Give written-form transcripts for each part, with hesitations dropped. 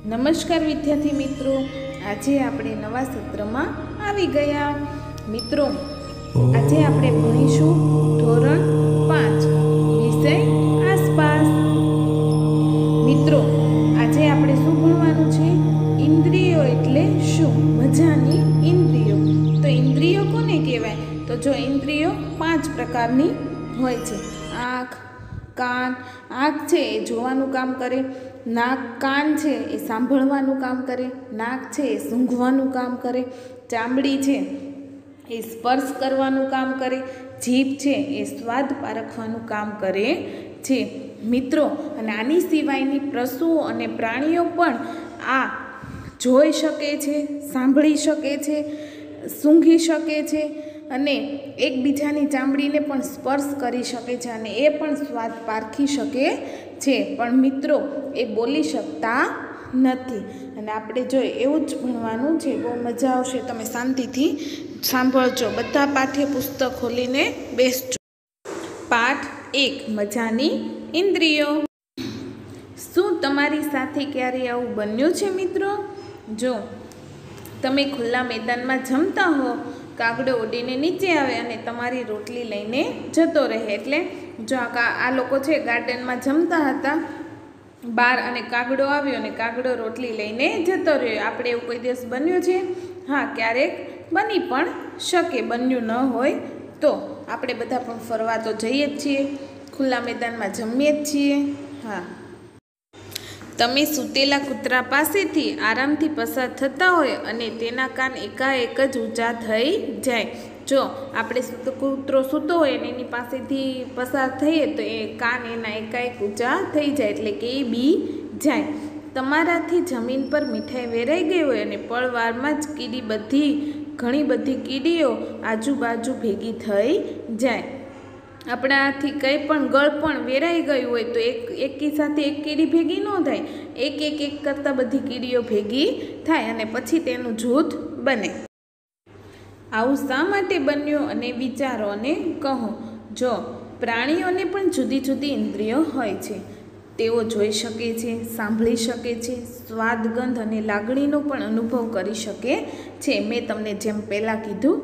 નમસ્કાર વિદ્યાર્થી મિત્રો, આજે આપણે નવા સત્રમાં આવી ગયા. મિત્રો, આજે આપણે ભણીશું ધોરણ 5 વિષય આસપાસ. મિત્રો, આજે આપણે શું ભણવાનું છે? ઇન્દ્રિયો એટલે શું? મજાની ઇન્દ્રિયો. તો ઇન્દ્રિયો કોને કહેવાય? તો જો ઇન્દ્રિયો 5 પ્રકારની હોય છે. આંખ, કાન. આંખ છે એ જોવાનું કામ કરે. નાક, કાન છે એ સાંભળવાનું કામ કરે. નાક છે એ સૂંઘવાનું કામ કરે. ચામડી છે એ સ્પર્શ કરવાનું કામ કરે. જીભ છે એ સ્વાદ પારખવાનું કામ કરે છે. મિત્રો, અને આની સિવાયની પશુઓ અને પ્રાણીઓ પણ આ જોઈ શકે છે, સાંભળી શકે છે, સૂંઘી શકે છે અને એકબીજાની ચામડીને પણ સ્પર્શ કરી શકે છે અને એ પણ સ્વાદ પારખી શકે છે. પણ મિત્રો, એ બોલી શકતા નથી. અને આપણે જોઈએ એવું જ ભણવાનું છે. બહુ મજા આવશે. તમે શાંતિથી સાંભળજો. બધા પાઠ્યપુસ્તક ખોલીને બેસજો. પાઠ 1, મજાની ઇન્દ્રિયો. શું તમારી સાથે ક્યારે આવું બન્યું છે મિત્રો? જો તમે ખુલ્લા મેદાનમાં જમતા હો, કાગડો ઉડીને નીચે આવે અને તમારી રોટલી લઈને જતો રહે. એટલે જો આ લોકો છે ગાર્ડનમાં જમતા હતા બહાર અને કાગડો આવ્યો અને કાગડો રોટલી લઈને જતો રહ્યો. આપણે એવું કોઈ દિવસ બન્યું છે? હા, ક્યારેક બની પણ શકે. બન્યું ન હોય તો આપણે બધા પણ ફરવા તો જઈએ જ છીએ, ખુલ્લા મેદાનમાં જમીએ જ છીએ. હા, તમે સૂતેલા કૂતરા પાસેથી આરામથી પસાર થતા હોય અને તેના કાન એકાએક જ ઊંચા થઈ જાય. જો આપણે કૂતરો સૂતો હોય અને એની પાસેથી પસાર થઈએ તો એ કાન એના એકાએક ઊંચા થઈ જાય, એટલે કે એ બી જાય. તમારાથી જમીન પર મીઠાઈ વેરાઈ ગઈ હોય અને પળવારમાં જ ઘણી બધી કીડીઓ આજુબાજુ ભેગી થઈ જાય. આપણાથી કંઈ પણ ગળપણ વેરાઈ ગયું હોય તો એકી સાથે એક કીડી ભેગી ન થાય, એક કરતાં બધી કીડીઓ ભેગી થાય અને પછી તેનું જૂથ બને. આવું શા માટે બન્યું અને વિચારો અને કહો. જો પ્રાણીઓને પણ જુદી જુદી ઇન્દ્રિયો હોય છે. તેઓ જોઈ શકે છે, સાંભળી શકે છે, સ્વાદ, ગંધ અને લાગણીનો પણ અનુભવ કરી શકે છે. મેં તમને જેમ પહેલાં કીધું,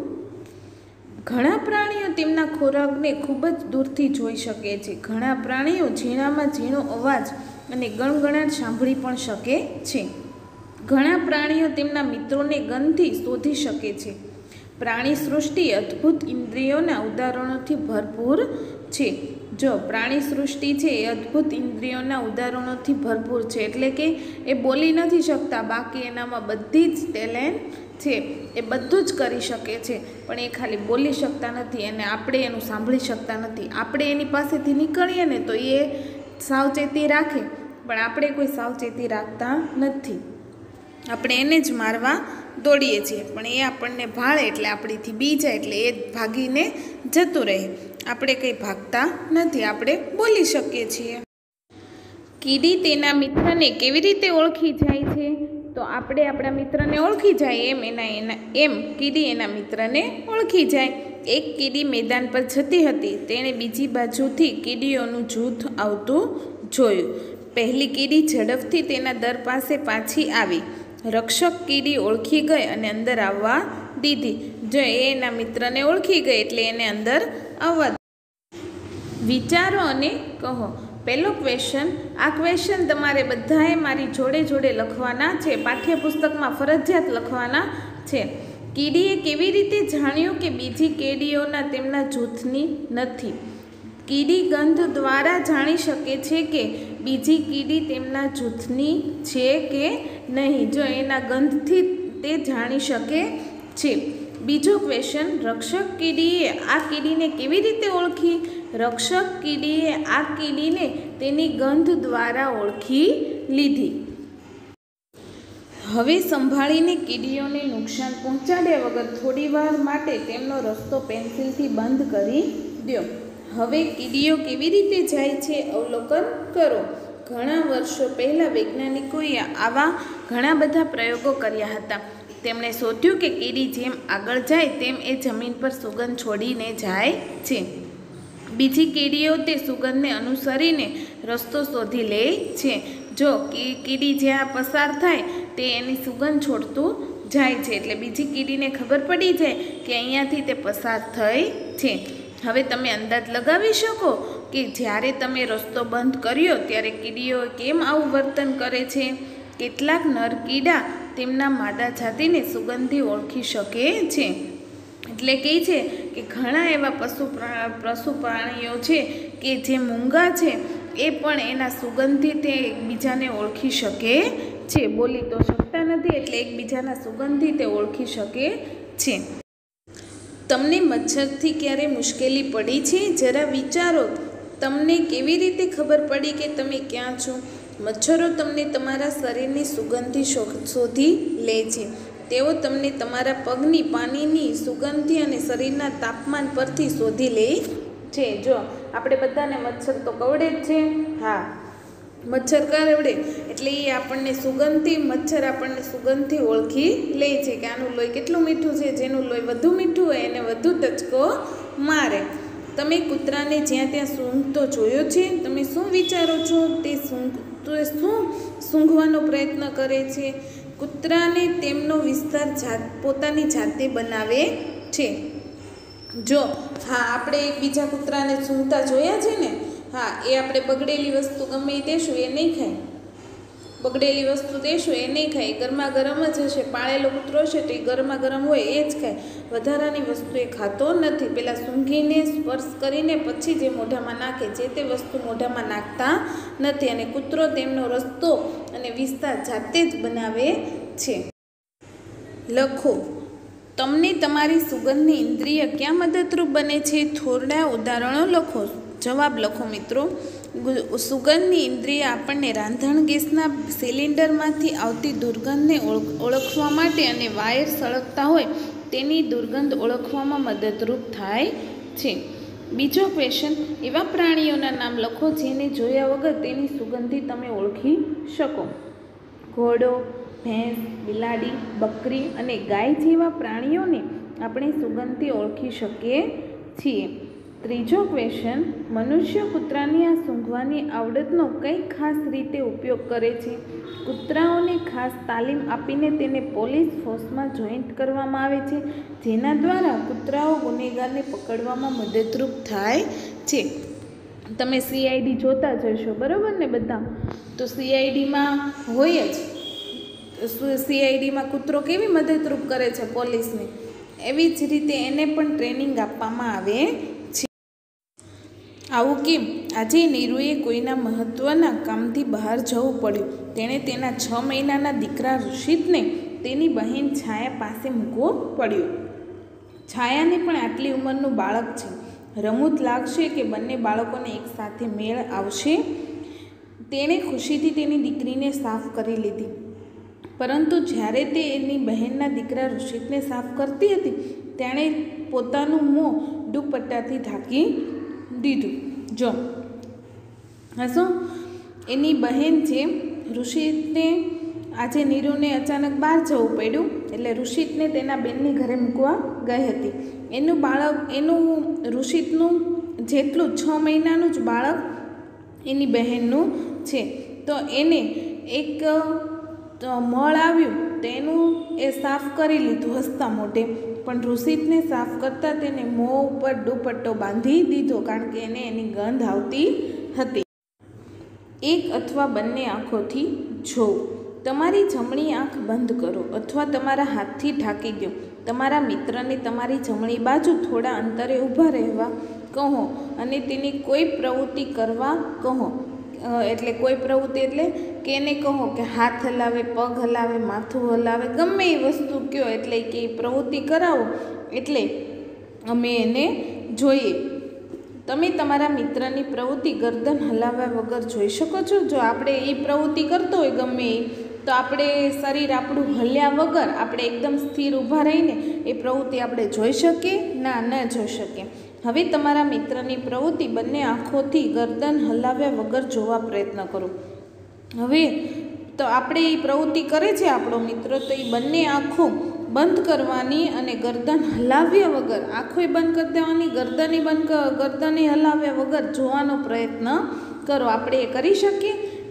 ઘણા પ્રાણીઓ તેમના ખોરાકને ખૂબ જ દૂરથી જોઈ શકે છે. ઘણા પ્રાણીઓ ઝીણામાં ઝીણો અવાજ અને ગણગણાટ સાંભળી પણ શકે છે. ઘણા પ્રાણીઓ તેમના મિત્રોને ગંધથી શોધી શકે છે. પ્રાણી સૃષ્ટિ અદ્ભુત ઇન્દ્રિયોના ઉદાહરણોથી ભરપૂર છે. જો પ્રાણી સૃષ્ટિ છે એ અદ્ભુત ઇન્દ્રિયોના ઉદાહરણોથી ભરપૂર છે. એટલે કે એ બોલી નથી શકતા, બાકી એનામાં બધી જ ટેલેન્ટ છે. એ બધું જ કરી શકે છે, પણ એ ખાલી બોલી શકતા નથી અને આપણે એનું સાંભળી શકતા નથી. આપણે એની પાસેથી નીકળીએ ને તો એ સાવચેતી રાખે, પણ આપણે કોઈ સાવચેતી રાખતા નથી. આપણે એને જ મારવા દોડીએ છીએ, પણ એ આપણને ભાળે એટલે આપણીથી બી જાય, એટલે એ ભાગીને જતું રહે. આપણે કંઈ ભાગતા નથી, આપણે બોલી શકીએ છીએ. કીડી તેના મિત્રને કેવી રીતે ઓળખી જાય છે? તો આપણે આપણા મિત્રને ઓળખી જાય એમ કીડી એના મિત્રને ઓળખી જાય. એક કીડી મેદાન પર જતી હતી. તેણે બીજી બાજુથી કીડીઓનું જૂથ આવતું જોયું. પહેલી કીડી ઝડપથી તેના દર પાસે પાછી આવી. રક્ષક કીડી ઓળખી ગઈ અને અંદર આવવા દીધી. જો એના મિત્રને ઓળખી ગઈ એટલે એને અંદર આવવા. વિચારો અને કહો. પહેલો ક્વેશ્ચન. આ ક્વેશ્ચન તમારે બધાએ મારી જોડે લખવાના છે. પાઠ્યપુસ્તકમાં ફરજિયાત લખવાના છે. કીડીએ કેવી રીતે જાણ્યું કે બીજી કીડીઓના તેમના જૂથની નથી? કીડી ગંધ દ્વારા જાણી શકે છે કે બીજી કીડી તેમના જૂથની છે કે નહીં. જો એના ગંધથી તે જાણી શકે છે. બીજો ક્વેશ્ચન. રક્ષક કીડીએ આ કીડીને કેવી રીતે ઓળખી? રક્ષક કીડીએ આ કીડીને તેની ગંધ દ્વારા ઓળખી લીધી. હવે સંભાળીને કીડીઓને નુકસાન પહોંચાડ્યા વગર થોડીવાર માટે તેમનો રસ્તો પેન્સિલથી બંધ કરી દો. હવે કીડીઓ કેવી રીતે જાય છે અવલોકન કરો. ઘણા વર્ષો પહેલાં વૈજ્ઞાનિકોએ આવા ઘણા બધા પ્રયોગો કર્યા હતા. તેમણે શોધ્યું કે કીડી જેમ આગળ જાય તેમ એ જમીન પર સુગંધ છોડીને જાય છે. બીજી કીડીઓ તે સુગંધને અનુસરીને રસ્તો શોધી લે છે. જો કીડી જ્યાં પસાર થાય તે એની સુગંધ છોડતું જાય છે, એટલે બીજી કીડીને ખબર પડી જાય કે અહીંયાથી તે પસાર થઈ છે. હવે તમે અંદાજ લગાવી શકો કે જ્યારે તમે રસ્તો બંધ કર્યો ત્યારે કીડીઓ કેમ આવું વર્તન કરે છે. કેટલાક નર કીડા તેમના માદા જાતિને સુગંધથી ઓળખી શકે છે. એટલે કહે છે કે ઘણા એવા પશુ પ્રાણીઓ છે કે જે મૂંગા છે એ પણ એના સુગંધથી તે એકબીજાને ઓળખી શકે છે. બોલી તો શકતા નથી, એટલે એકબીજાના સુગંધથી તે ઓળખી શકે છે. તમને મચ્છરથી ક્યારે મુશ્કેલી પડી છે? જરા વિચારો, તમને કેવી રીતે ખબર પડી કે તમે ક્યાં છો? મચ્છરો તમને તમારા શરીરની સુગંધથી શોધી લે છે. તેઓ તમને તમારા પગની પાણીની સુગંધથી અને શરીરના તાપમાન પરથી શોધી લે છે. જો આપણે બધાને મચ્છર તો કવડે જ છે. હા, મચ્છર કરવડે એટલે એ આપણને સુગંધથી સુગંધથી ઓળખી લે છે કે આનું લોહી કેટલું મીઠું છે. જેનું લોહી વધુ મીઠું હોય એને વધુ ટચકો મારે. તમે કૂતરાને જ્યાં ત્યાં સૂંઘતો જોયો છે? તમે શું વિચારો છો? તે શું સૂંઘવાનો પ્રયત્ન કરે છે? કૂતરાને તેમનો વિસ્તાર પોતાની જાતે બનાવે છે. જો હા, આપણે એકબીજા કૂતરાને સૂંઘતા જોયા છે ને? હા, એ આપણે બગડેલી વસ્તુ ગમે એ દેશું એ નહીં ખાય. બગડેલી વસ્તુ દેશું એ નહીં ખાય. ગરમા ગરમ જ હશે. પાળેલો કૂતરો છે તો એ ગરમા ગરમ હોય એ જ ખાય. વધારાની વસ્તુ એ ખાતો નથી. પહેલાં સૂંઘીને સ્પર્શ કરીને પછી જે મોઢામાં નાખે, જે તે વસ્તુ મોઢામાં નાખતા નથી. અને કૂતરો તેમનો રસ્તો અને વિસ્તાર જાતે જ બનાવે છે. લખો, તમને તમારી સુગંધની ઇન્દ્રિય ક્યાં મદદરૂપ બને છે? થોડા ઉદાહરણો લખો. જવાબ લખો મિત્રો. સુગંધની ઇન્દ્રિય આપણને રાંધણ ગેસના સિલિન્ડરમાંથી આવતી દુર્ગંધને ઓળખવા માટે અને વાયર સળગતા હોય તેની દુર્ગંધ ઓળખવામાં મદદરૂપ થાય છે. બીજો ક્વેશ્ચન, એવા પ્રાણીઓના નામ લખો જેને જોયા વગર તેની સુગંધથી તમે ઓળખી શકો. ઘોડો, ભેંસ, બિલાડી, બકરી અને ગાય જેવા પ્રાણીઓને આપણે સુગંધથી ઓળખી શકીએ છીએ. ત્રીજો ક્વેશ્ચન, મનુષ્ય કૂતરાની આ સૂંઘવાની આવડતનો કઈ ખાસ રીતે ઉપયોગ કરે છે? કૂતરાઓને ખાસ તાલીમ આપીને તેને પોલીસ ફોર્સમાં જોઈન્ટ કરવામાં આવે છે, જેના દ્વારા કૂતરાઓ ગુનેગારને પકડવામાં મદદરૂપ થાય છે. તમે CID જોતા જ હશો, બરાબર ને બધા? તો CIDમાં હોય જ, CIDમાં કૂતરો કેવી મદદરૂપ કરે છે પોલીસને, એવી જ રીતે એને પણ ટ્રેનિંગ આપવામાં આવે છે. આવું કેમ? આજે નીરુએ કોઈના મહત્ત્વના કામથી બહાર જવું પડ્યું. તેણે તેના 6 મહિનાના દીકરા ઋષિતને તેની બહેન છાયા પાસે મૂકવો પડ્યો. છાયાને પણ આટલી ઉંમરનું બાળક છે. રમૂજ લાગશે કે બંને બાળકોને એકસાથે મેળ આવશે. તેણે ખુશીથી તેની દીકરીને સાફ કરી લીધી, પરંતુ જ્યારે તે એની બહેનના દીકરા ઋષિતને સાફ કરતી હતી તેણે પોતાનું મોં દુપટ્ટાથી ઢાંકી દીધું. જો હસો, એની બહેન છે ઋષિતને, આજે નીરુને અચાનક બહાર જવું પડ્યું એટલે ઋષિતને તેના બેનની ઘરે મૂકવા ગઈ હતી. એનું ઋષિતનું જેટલું 6 મહિનાનું જ બાળક એની બહેનનું છે. તો એને એક મળ આવ્યું તેનું એ સાફ કરી લીધું હસતા મોઢે, પણ ઋષિતને સાફ કરતાં તેને મોં ઉપર દુપટ્ટો બાંધી દીધો, કારણ કે એને એની ગંધ આવતી હતી. એક અથવા બંને આંખોથી જોવું. તમારી જમણી આંખ બંધ કરો અથવા તમારા હાથથી ઢાંકી દો. તમારા મિત્રને તમારી જમણી બાજુ થોડા અંતરે ઊભા રહેવા કહો અને તેની કોઈ પ્રવૃત્તિ કરવા કહો. એટલે કોઈ પ્રવૃત્તિ એટલે કે એને કહો કે હાથ હલાવે, પગ હલાવે, માથું હલાવે, ગમે એ વસ્તુ કહો, એટલે કે એ પ્રવૃત્તિ કરાવો એટલે અમે એને જોઈએ. તમે તમારા મિત્રની પ્રવૃત્તિ ગરદન હલાવ્યા વગર જોઈ શકો છો? જો આપણે એ પ્રવૃત્તિ કરતો હોય ગમે એ, તો આપણે શરીર આપણું હલ્યા વગર આપણે એકદમ સ્થિર ઊભા રહીને એ પ્રવૃત્તિ આપણે જોઈ શકીએ? ના, ન જોઈ શકીએ. હવે તમારા મિત્રની પ્રવૃત્તિ બંને આંખોથી ગરદન હલાવ્યા વગર જોવા પ્રયત્ન કરો. હવે તો આપણે એ પ્રવૃત્તિ કરે છે આપણો મિત્ર, તો એ બંને આંખો બંધ કરવાની અને ગરદન હલાવ્યા વગર, આંખોય બંધ કરી દેવાની, ગરદને હલાવ્યા વગર જોવાનો પ્રયત્ન કરો. આપણે એ કરી શકીએ?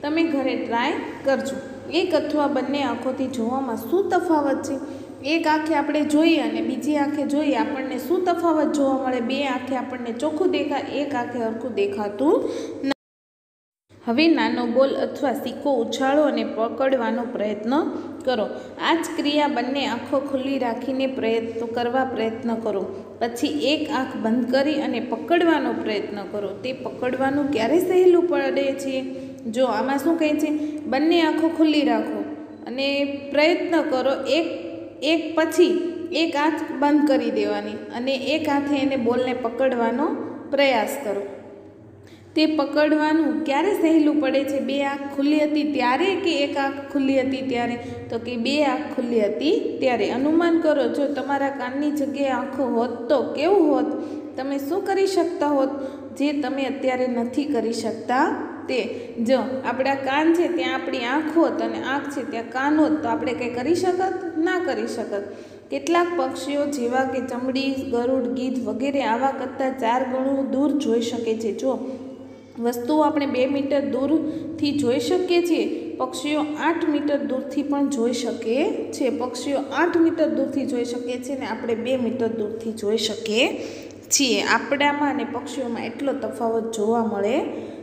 તમે ઘરે ટ્રાય કરજો. એક અથવા બંને આંખોથી જોવામાં શું તફાવત છે? એક આંખે આપણે જોઈએ અને બીજી આંખે જોઈએ આપણને શું તફાવત જોવા મળે? બે આંખે આપણને ચોખ્ખું દેખાય, એક આંખે હરખું દેખાતું નથી. હવે નાનો બોલ અથવા સિક્કો ઉછાળો અને પકડવાનો પ્રયત્ન કરો. આ જ ક્રિયા બંને આંખો ખુલ્લી રાખીને પ્રયત્ન કરો. પછી એક આંખ બંધ કરી અને પકડવાનો પ્રયત્ન કરો. તે પકડવાનું ક્યારે સહેલું પડે છે? જો આમાં શું કહે છે? બંને આંખો ખુલ્લી રાખો અને પ્રયત્ન કરો. એક પછી એક આંખ બંધ કરી દેવાની અને એક હાથે એને બોલને પકડવાનો પ્રયાસ કરો. તે પકડવાનું ક્યારે સહેલું પડે છે? બે આંખ ખુલ્લી હતી ત્યારે કે એક આંખ ખુલ્લી હતી ત્યારે? તો કે બે આંખ ખુલ્લી હતી ત્યારે. અનુમાન કરો, જો તમારા કાનની જગ્યાએ આંખો હોત તો કેવું હોત? તમે શું કરી શકતા હોત જે તમે અત્યારે નથી કરી શકતા તે? જો આપણા કાન છે ત્યાં આપણી આંખ હોત અને આંખ છે ત્યાં કાન હોત તો આપણે કંઈ કરી શકત? ના કરી શકત. કેટલાક પક્ષીઓ જેવા કે ચમડી, ગરુડ, ગીધ વગેરે આવા કરતાં 4 ગણું દૂર જોઈ શકે છે. જો વસ્તુઓ આપણે 2 મીટર દૂરથી જોઈ શકીએ છીએ, પક્ષીઓ 8 મીટર દૂરથી પણ જોઈ શકે છે. પક્ષીઓ 8 મીટર દૂરથી જોઈ શકે છે ને આપણે 2 મીટર દૂરથી જોઈ શકીએ છીએ. આપણામાં અને પક્ષીઓમાં એટલો તફાવત જોવા મળે